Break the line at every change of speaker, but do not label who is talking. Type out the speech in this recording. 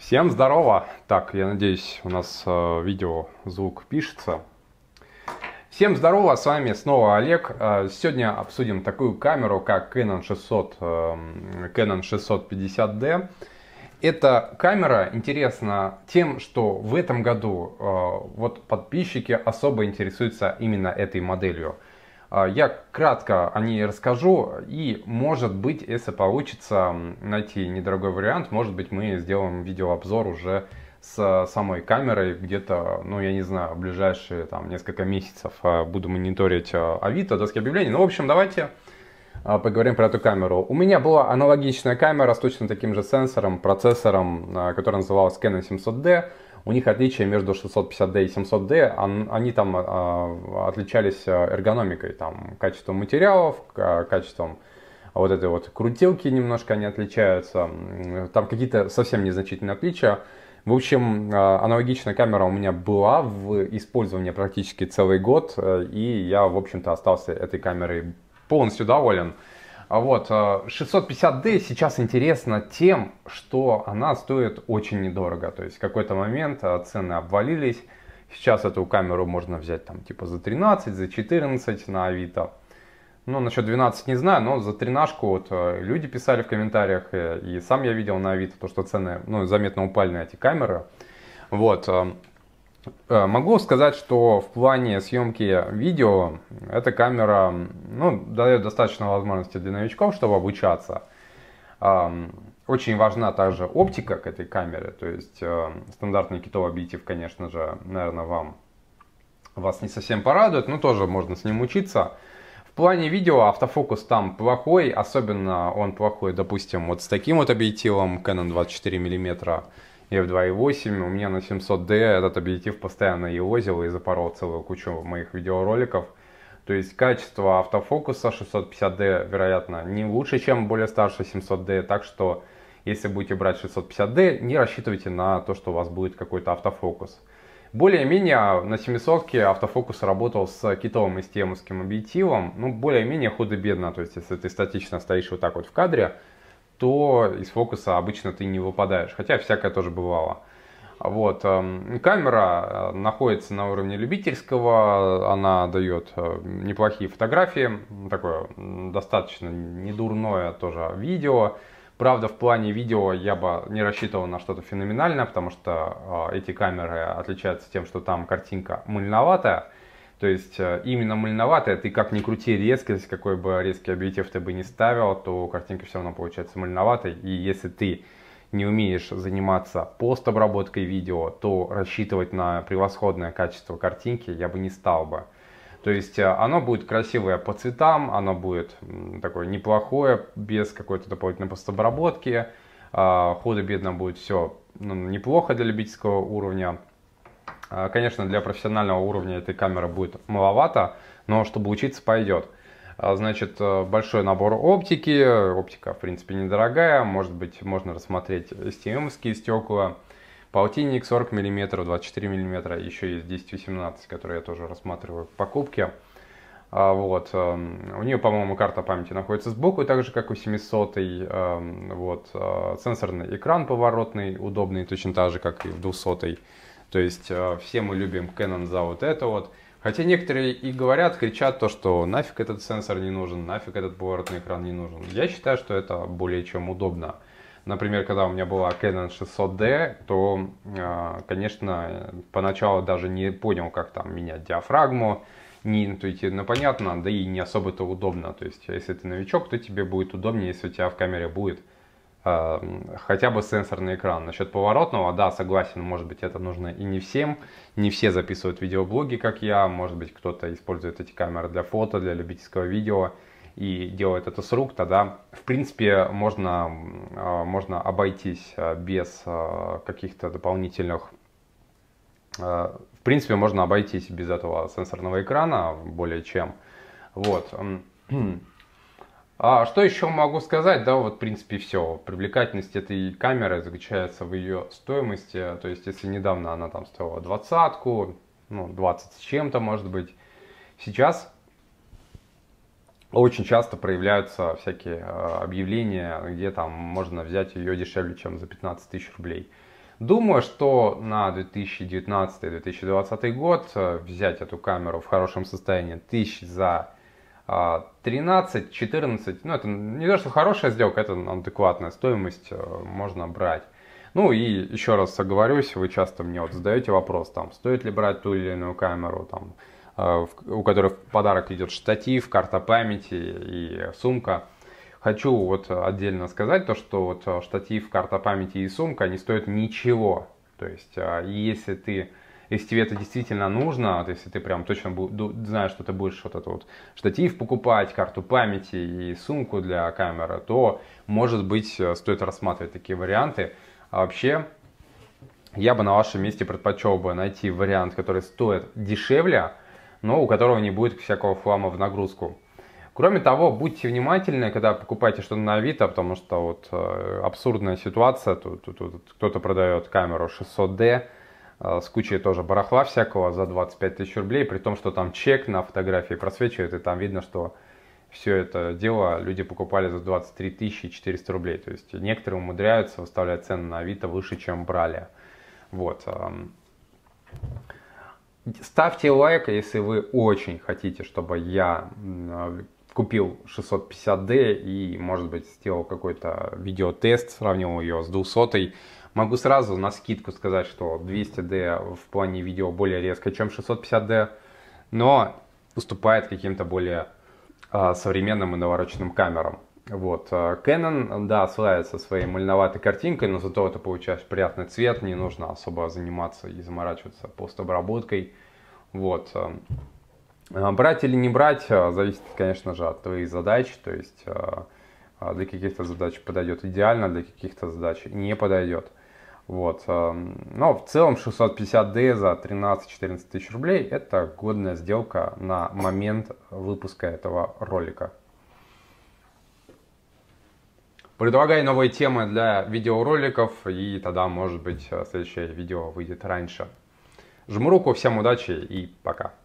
Всем здорово! Так, я надеюсь, у нас видео, звук пишется. Всем здорово, с вами снова Олег. Сегодня обсудим такую камеру, как Canon 650D. Эта камера интересна тем, что в этом году вот подписчики особо интересуются именно этой моделью. Я кратко о ней расскажу, и может быть, если получится найти недорогой вариант, может быть, мы сделаем видеообзор уже с самой камерой где-то, ну я не знаю, в ближайшие там несколько месяцев буду мониторить Авито, доски объявлений. Ну, в общем, давайте поговорим про эту камеру. У меня была аналогичная камера с точно таким же сенсором, процессором, который назывался Canon 700D. У них отличие между 650D и 700D, они там отличались эргономикой, там, качеством материалов, качеством вот этой вот крутилки немножко они отличаются. Там какие-то совсем незначительные отличия. В общем, аналогичная камера у меня была в использовании практически целый год, и я, в общем-то, остался этой камерой полностью доволен. Вот, 650D сейчас интересна тем, что она стоит очень недорого. То есть в какой-то момент цены обвалились. Сейчас эту камеру можно взять там типа за 13, за 14 на Авито. Ну, насчет 12 не знаю, но за тринашку вот люди писали в комментариях, и сам я видел на Авито, то, что цены заметно упали на эти камеры. Вот. Могу сказать, что в плане съемки видео эта камера дает достаточно возможностей для новичков, чтобы обучаться. Очень важна также оптика к этой камере, то есть стандартный китовый объектив, конечно же, наверное, вас не совсем порадует, но тоже можно с ним учиться. В плане видео автофокус там плохой, особенно он плохой, допустим, вот с таким вот объективом Canon 24 мм f2.8, у меня на 700D этот объектив постоянно елозил и запорол целую кучу моих видеороликов. То есть качество автофокуса 650D, вероятно, не лучше, чем более старший 700D, так что если будете брать 650D, не рассчитывайте на то, что у вас будет какой-то автофокус. Более-менее на 700 автофокус работал с китовым и стемовским объективом, более-менее худо-бедно, то есть если ты статично стоишь вот так вот в кадре, то из фокуса обычно ты не выпадаешь, хотя всякое тоже бывало. Вот. Камера находится на уровне любительского, она дает неплохие фотографии, такое достаточно недурное тоже видео. Правда, в плане видео я бы не рассчитывал на что-то феноменальное, потому что эти камеры отличаются тем, что там картинка мыльноватая. То есть именно мыльноватая, ты как ни крути резкость, какой бы резкий объектив ты бы не ставил, то картинка все равно получается мыльноватой. И если ты не умеешь заниматься постобработкой видео, то рассчитывать на превосходное качество картинки я бы не стал бы. То есть оно будет красивое по цветам, оно будет такое неплохое, без какой-то дополнительной постобработки. Худо-бедно будет все неплохо для любительского уровня. Конечно, для профессионального уровня этой камеры будет маловато, но чтобы учиться, пойдет. Значит, большой набор оптики. Оптика, в принципе, недорогая. Может быть, можно рассмотреть STM-ские стекла. Полтинник 40 мм, 24 мм. Еще есть 10-18, которые я тоже рассматриваю к покупке. Вот. У нее, по-моему, карта памяти находится сбоку, так же, как у 700. Вот. Сенсорный экран поворотный, удобный, точно так же, как и в 200. То есть все мы любим Canon за вот это вот. Хотя некоторые и говорят, кричат то, что нафиг этот сенсор не нужен, нафиг этот поворотный экран не нужен. Я считаю, что это более чем удобно. Например, когда у меня была Canon 600D, то, конечно, поначалу даже не понял, как там менять диафрагму, не интуитивно понятно, да и не особо-то удобно. То есть, если ты новичок, то тебе будет удобнее, если у тебя в камере будет хотя бы сенсорный экран. Насчет поворотного, да, согласен, может быть, это нужно и не всем. Не все записывают видеоблоги, как я. Может быть, кто-то использует эти камеры для фото, для любительского видео и делает это с рук. Тогда, в принципе, можно обойтись без каких-то дополнительных... В принципе, можно обойтись без этого сенсорного экрана более чем. Вот. Что еще могу сказать? Да, вот в принципе все. Привлекательность этой камеры заключается в ее стоимости. То есть, если недавно она там стоила 20-ку, 20 с чем-то может быть, сейчас очень часто проявляются всякие объявления, где там можно взять ее дешевле, чем за 15 тысяч рублей. Думаю, что на 2019-2020 год взять эту камеру в хорошем состоянии тысяч за 13-14, ну это не то, что хорошая сделка, это адекватная стоимость, можно брать. Ну и еще раз оговорюсь, вы часто мне вот задаете вопрос, там, стоит ли брать ту или иную камеру, там, у которой в подарок идет штатив, карта памяти и сумка. Хочу вот отдельно сказать то, что вот штатив, карта памяти и сумка не стоят ничего. То есть, если тебе это действительно нужно, то есть, если ты прям точно знаешь, что ты будешь вот этот вот штатив покупать, карту памяти и сумку для камеры, то, может быть, стоит рассматривать такие варианты. А вообще, я бы на вашем месте предпочел бы найти вариант, который стоит дешевле, но у которого не будет всякого хлама в нагрузку. Кроме того, будьте внимательны, когда покупаете что-то на Авито, потому что вот абсурдная ситуация, тут кто-то продает камеру 600D с кучей тоже барахла всякого за 25 тысяч рублей, при том, что там чек на фотографии просвечивает, и там видно, что все это дело люди покупали за 23 400 рублей. То есть некоторые умудряются выставлять цены на Авито выше, чем брали. Вот. Ставьте лайк, если вы очень хотите, чтобы я купил 650D и, может быть, сделал какой-то видеотест, сравнил ее с 200. Могу сразу на скидку сказать, что 200D в плане видео более резко, чем 650D, но уступает каким-то более современным и навороченным камерам. Вот. Canon, да, славится своей мальноватой картинкой, но зато это получаешь приятный цвет, не нужно особо заниматься и заморачиваться постобработкой. Вот. Брать или не брать, зависит, конечно же, от твоих задач, то есть для каких-то задач подойдет идеально, для каких-то задач не подойдет. Вот. Но в целом 650D за 13-14 тысяч рублей это годная сделка на момент выпуска этого ролика. Предлагай новые темы для видеороликов, и тогда, может быть, следующее видео выйдет раньше. Жму руку, всем удачи и пока.